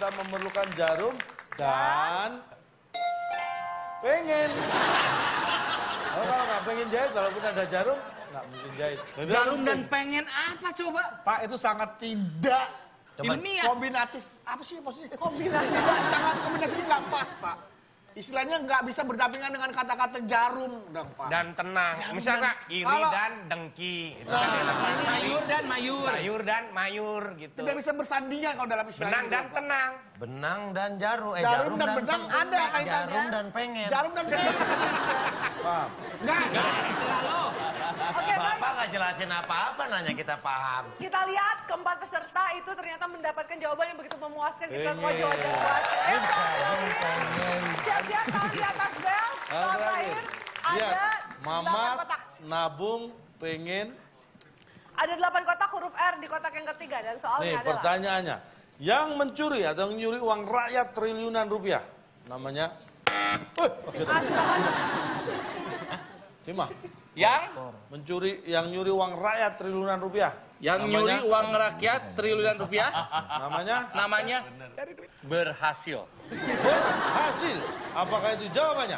kita memerlukan jarum dan pengen. Kalau nggak pengen jahit, walaupun ada jarum, nggak mungkin jahit. Jarum dan pengen apa coba? Pak, itu sangat tidak Ilmiah. kombinatif. Apa sih maksudnya? Kombinatif. Tidak, sangat kombinasinya nggak pas, Pak. Istilahnya nggak bisa berdampingan dengan kata-kata jarum, dong, Pak. Dan tenang. Misalnya iri Kalau- dan dengki. Itu Nah, kan dalam Sayur dan mayur. sayur dan mayur gitu. Tidak bisa bersandingan kalau dalam istilah Benang itu, dan Pak. tenang. Benang dan jarum. Jarum dan benang pengen. ada kaitannya. Jarum dan pengen. Jarum dan pengen. Paham? Nggak. Oke, baik. Bapak nggak jelasin apa-apa, nanya kita paham. Kita lihat keempat peserta itu ternyata mendapatkan jawaban yang begitu memuaskan. Kita Pengen. semua jawaban memuaskan. Ayo, siap-siap tangan di atas bel. Tahap terakhir ada Lihat, 8 Mamat, kotak. nabung, pengen. Ada 8 kotak huruf R di kotak yang ketiga dan soalnya Nih adalah pertanyaannya, yang mencuri atau nyuri uang rakyat triliunan rupiah, namanya? silakan. Cima, Yang yang nyuri uang rakyat triliunan rupiah. nyuri uang rakyat triliunan rupiah Namanya berhasil. berhasil. Apakah itu jawabannya?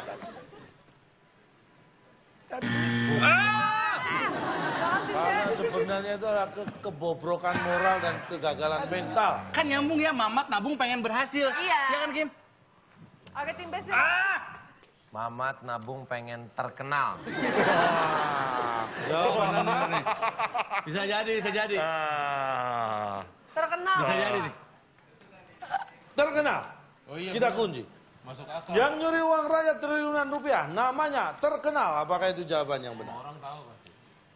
Karena sebenarnya itu adalah kebobrokan moral dan kegagalan mental. Kan nyambung ya, Mamat nabung pengen berhasil. Iya. Ya kan, Kim? Oke, tim B silakan. Mamat nabung pengen terkenal. Jawabannya Bisa jadi, bisa jadi. Terkenal. Bisa jadi nih. terkenal. Kita kunci. Masuk akal. Yang nyuri uang rakyat triliunan rupiah, namanya terkenal. Apakah itu jawaban yang benar? Orang tahu pasti.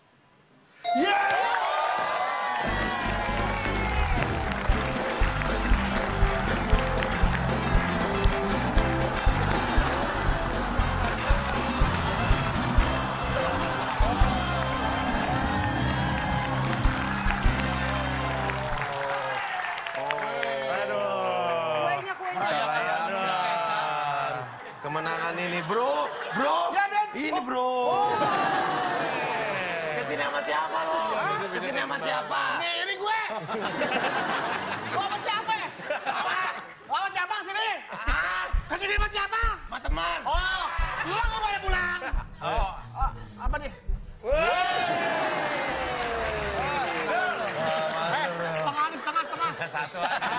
Kuenya. Kemenangan ini, bro. Bro. Ya, Den. Ini, bro. Kesini sama siapa lo? Kesini sama siapa? Ini gue. Gua sama siapa ya? Gua sama siapa kesini? Kesini sama siapa? Sama teman. Oh, lu nggak boleh pulang. Oh, apa nih? Setengah. Satu.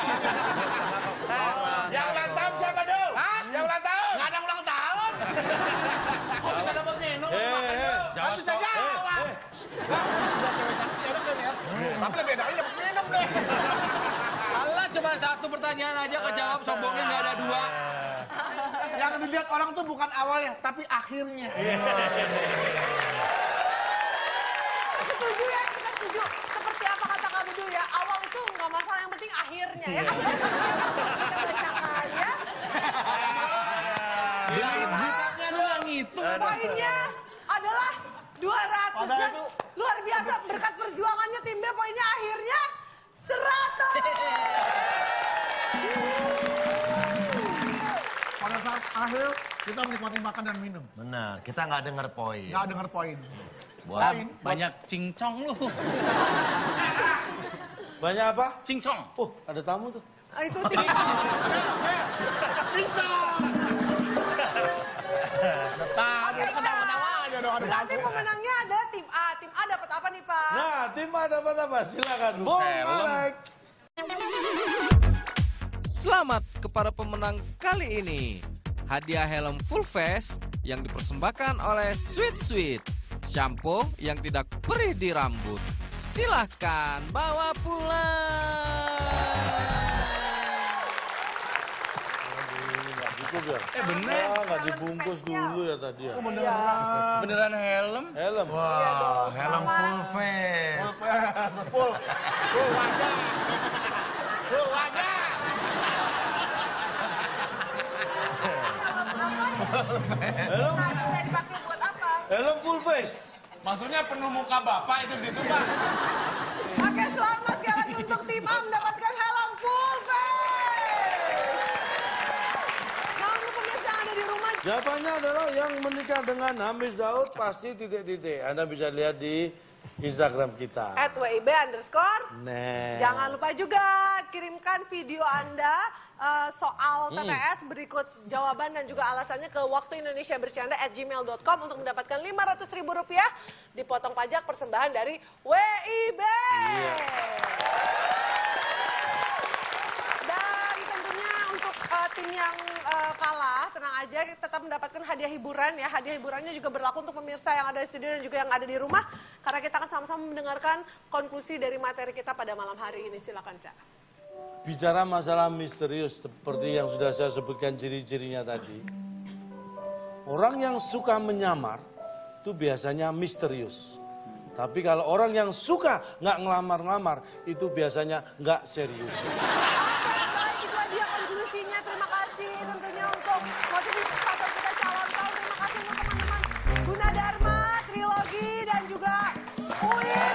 Yang ulang tahun siapa dong? Yang ulang tahun? Nggak ada ulang tahun. Kok bisa dapat minum? Kan bisa jawab. Sudah cewek taksi ada kan ya? Tapi beda ini dapat minum deh. Allah cuma satu pertanyaan aja kejawab, sombongnya nggak ada dua. Yang dilihat orang tuh bukan awalnya, tapi akhirnya. Setuju ya, kita setuju. Seperti apa kata kamu dulu ya, awal itu nggak masalah, yang penting akhirnya ya. Kita bacakan ya. Hisapnya doang itu. Poinnya adalah 200 Padahal dan itu- luar biasa berkat perjuangannya tim B, poinnya akhirnya 100. Pada saat akhir, kita menikmati makan dan minum. Benar, kita nggak dengar poin. Nggak dengar poin. Buat Banyak cincong lu. Banyak apa? Cincong. Oh, ada tamu tuh. Itu tim. Ketawa-tawa aja dong. Ada Berarti pemenangnya adalah tim A. Tim A dapat apa nih, Pak? Nah, tim A dapat apa? Silakan, Bung Alex. Selamat kepada pemenang kali ini. Hadiah helm full face yang dipersembahkan oleh Sweet Sweet. Shampoo yang tidak perih di rambut. Silahkan bawa pulang. Cukup ya? Bener. Nggak dibungkus dulu ya tadi ya? Beneran helm. Helm. helm full face. Full wajah. Bisa dipakai buat apa? Helm full face. Maksudnya penuh muka bapak itu situ, Pak. Oke, selamat sekali lagi untuk tim A mendapatkan helm full face. Nah, untuk pemirsa yang ada di rumah, Jawabannya adalah yang menikah dengan Hamis Daud pasti titik-titik. Anda bisa lihat di Instagram kita. @wib_. Nah. Jangan lupa juga kirimkan video Anda soal TTS berikut jawaban dan juga alasannya ke waktuindonesiabercanda@gmail.com untuk mendapatkan Rp500.000 dipotong pajak persembahan dari WIB. Dan tentunya untuk tim yang kalah, tenang aja, tetap mendapatkan hadiah hiburan ya. Hadiah hiburannya juga berlaku untuk pemirsa yang ada di studio dan juga yang ada di rumah. Karena kita akan sama-sama mendengarkan konklusi dari materi kita pada malam hari ini. Silakan, Cak. Bicara masalah misterius seperti yang sudah saya sebutkan ciri-cirinya tadi. Orang yang suka menyamar itu biasanya misterius. Tapi kalau orang yang suka nggak ngelamar-ngelamar itu biasanya nggak serius. Baik, itulah dia konklusinya. Terima kasih tentunya untuk motivator kita calon tahun. Terima kasih untuk teman-teman Gunadarma, Trilogi, dan juga Uin.